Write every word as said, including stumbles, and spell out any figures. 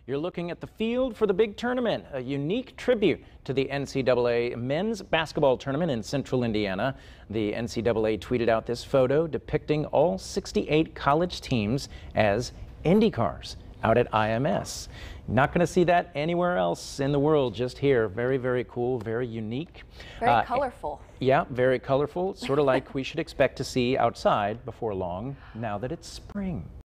You're looking at the field for the big tournament, a unique tribute to the N C double A men's basketball tournament in central Indiana. The N C double A tweeted out this photo depicting all sixty-eight college teams as Indy cars out at I M S. Not going to see that anywhere else in the world, just here. Very, very cool, very unique. Very uh, colorful. Yeah, very colorful, sort of like we should expect to see outside before long, now that it's spring.